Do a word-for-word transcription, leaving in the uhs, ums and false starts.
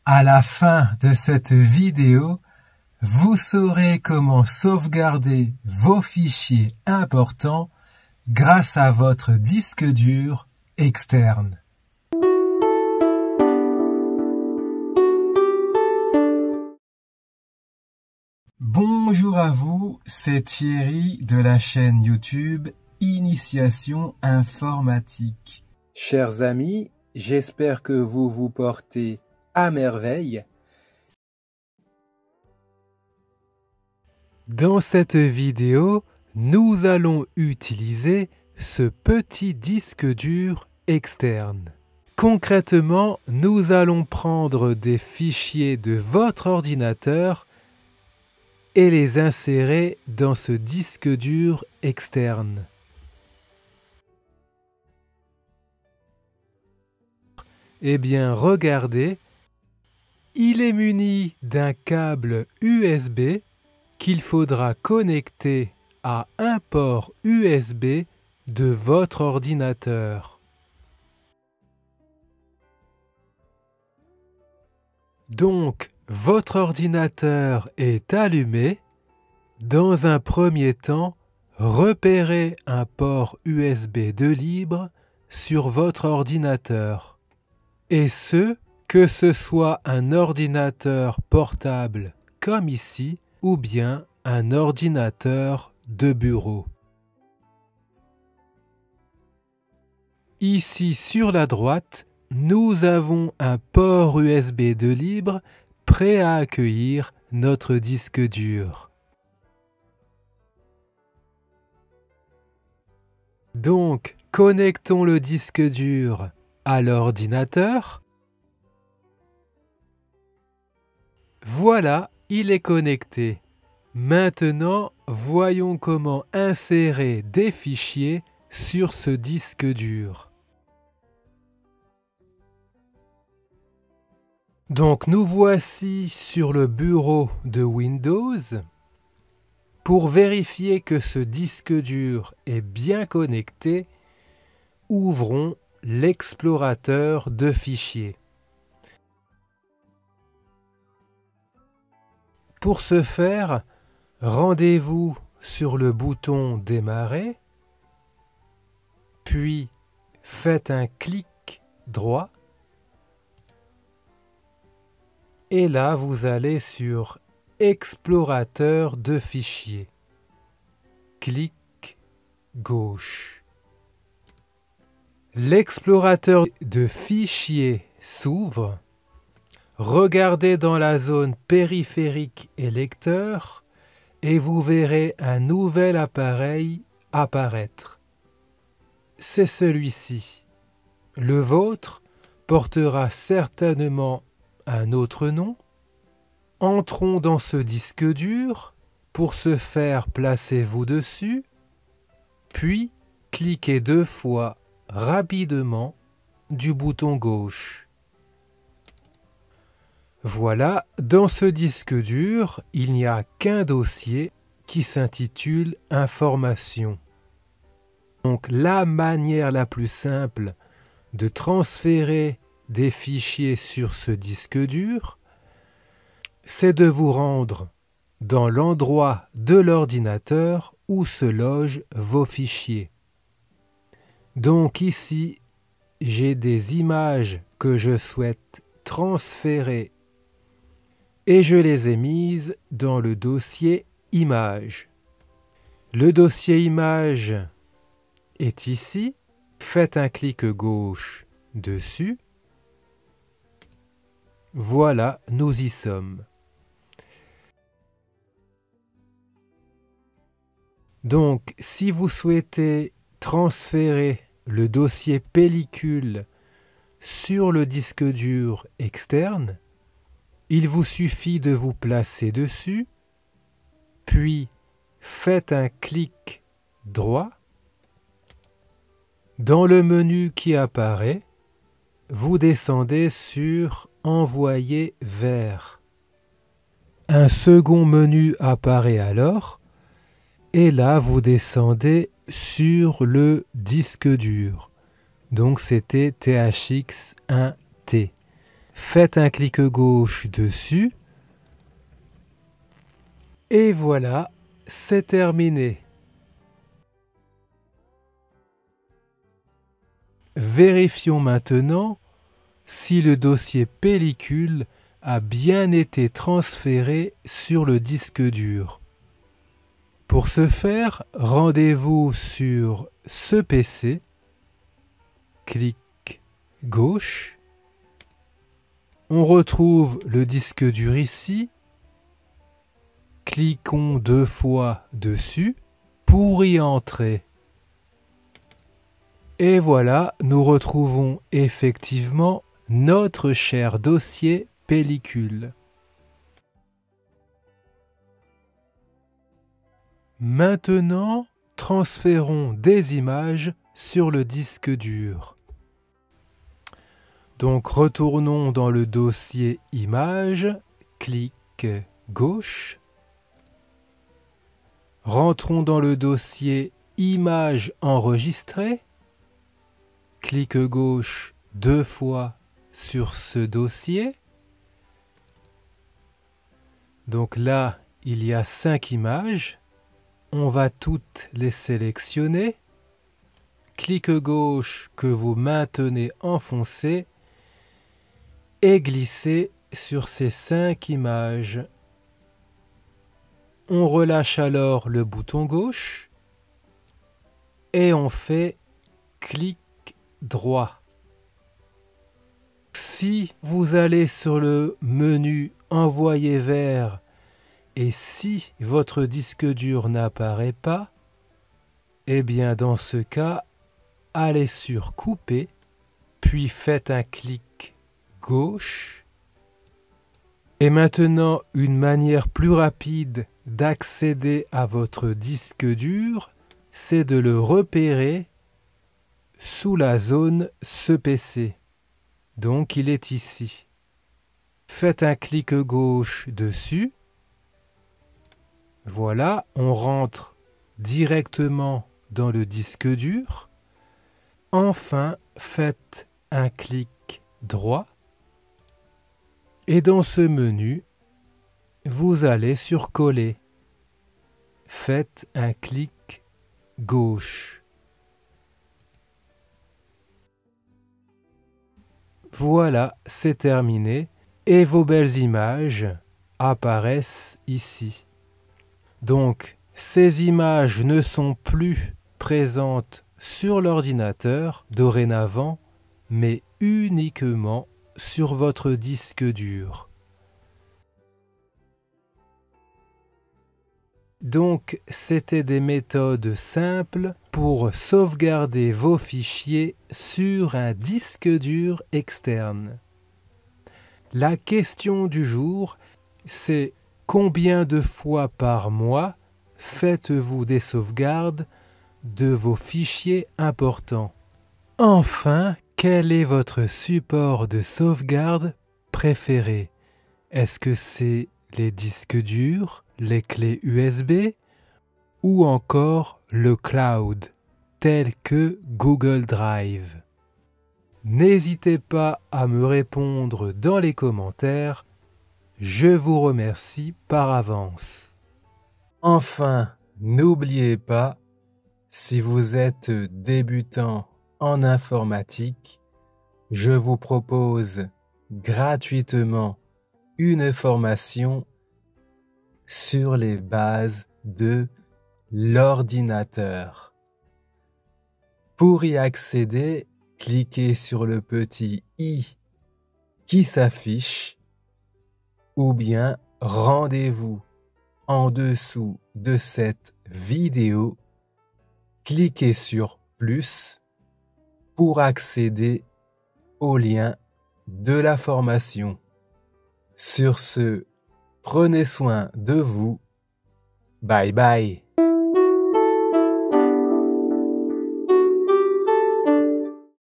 À la fin de cette vidéo, vous saurez comment sauvegarder vos fichiers importants grâce à votre disque dur externe. Bonjour à vous, c'est Thierry de la chaîne YouTube Initiation Informatique. Chers amis, j'espère que vous vous portez à merveille. Dans cette vidéo, nous allons utiliser ce petit disque dur externe. Concrètement, nous allons prendre des fichiers de votre ordinateur et les insérer dans ce disque dur externe. Eh bien, regardez, il est muni d'un câble U S B qu'il faudra connecter à un port U S B de votre ordinateur. Donc, votre ordinateur est allumé. Dans un premier temps, repérez un port U S B de libre sur votre ordinateur. Et ce, que ce soit un ordinateur portable comme ici, ou bien un ordinateur de bureau. Ici sur la droite, nous avons un port U S B de libre prêt à accueillir notre disque dur. Donc, connectons le disque dur à l'ordinateur. Voilà, il est connecté. Maintenant, voyons comment insérer des fichiers sur ce disque dur. Donc nous voici sur le bureau de Windows. Pour vérifier que ce disque dur est bien connecté, ouvrons l'explorateur de fichiers. Pour ce faire, rendez-vous sur le bouton Démarrer, puis faites un clic droit. Et là, vous allez sur Explorateur de fichiers. Clic gauche. L'explorateur de fichiers s'ouvre. Regardez dans la zone périphérique et lecteur et vous verrez un nouvel appareil apparaître. C'est celui-ci. Le vôtre portera certainement un autre nom. Entrons dans ce disque dur. Pour ce faire, placez-vous dessus, puis cliquez deux fois rapidement du bouton gauche. Voilà, dans ce disque dur, il n'y a qu'un dossier qui s'intitule Informations. Donc la manière la plus simple de transférer des fichiers sur ce disque dur, c'est de vous rendre dans l'endroit de l'ordinateur où se logent vos fichiers. Donc ici, j'ai des images que je souhaite transférer et je les ai mises dans le dossier Images. Le dossier Images est ici. Faites un clic gauche dessus. Voilà, nous y sommes. Donc, si vous souhaitez transférer le dossier pellicule sur le disque dur externe, il vous suffit de vous placer dessus, puis faites un clic droit. Dans le menu qui apparaît, vous descendez sur Envoyer vers. Un second menu apparaît alors, et là vous descendez sur le disque dur. Donc c'était T H X un T. faites un clic gauche dessus. Et voilà, c'est terminé. Vérifions maintenant si le dossier pellicule a bien été transféré sur le disque dur. Pour ce faire, rendez-vous sur ce P C, clic gauche, on retrouve le disque dur ici, cliquons deux fois dessus pour y entrer. Et voilà, nous retrouvons effectivement notre cher dossier pellicule. Maintenant, transférons des images sur le disque dur. Donc retournons dans le dossier images, clic gauche. Rentrons dans le dossier images enregistrées. Clic gauche deux fois sur ce dossier. Donc là, il y a cinq images. On va toutes les sélectionner. Clic gauche que vous maintenez enfoncé et glissez sur ces cinq images. On relâche alors le bouton gauche et on fait clic droit. Si vous allez sur le menu Envoyer vers et si votre disque dur n'apparaît pas, eh bien dans ce cas, allez sur Couper, puis faites un clic gauche. Et maintenant, une manière plus rapide d'accéder à votre disque dur, c'est de le repérer sous la zone ce P C. Donc il est ici. Faites un clic gauche dessus. Voilà, on rentre directement dans le disque dur. Enfin, faites un clic droit. Et dans ce menu, vous allez sur Coller. Faites un clic gauche. Voilà, c'est terminé et vos belles images apparaissent ici. Donc, ces images ne sont plus présentes sur l'ordinateur dorénavant, mais uniquement sur votre disque dur. Donc, c'était des méthodes simples pour sauvegarder vos fichiers sur un disque dur externe. La question du jour, c'est combien de fois par mois faites-vous des sauvegardes de vos fichiers importants? Enfin, quel est votre support de sauvegarde préféré? Est-ce que c'est les disques durs, les clés U S B ou encore le cloud, tel que Google Drive? N'hésitez pas à me répondre dans les commentaires. Je vous remercie par avance. Enfin, n'oubliez pas, si vous êtes débutant en informatique, je vous propose gratuitement une formation sur les bases de l'ordinateur. Pour y accéder, cliquez sur le petit i qui s'affiche ou bien rendez-vous en dessous de cette vidéo. Cliquez sur plus pour accéder au lien de la formation. Sur ce, prenez soin de vous. Bye bye.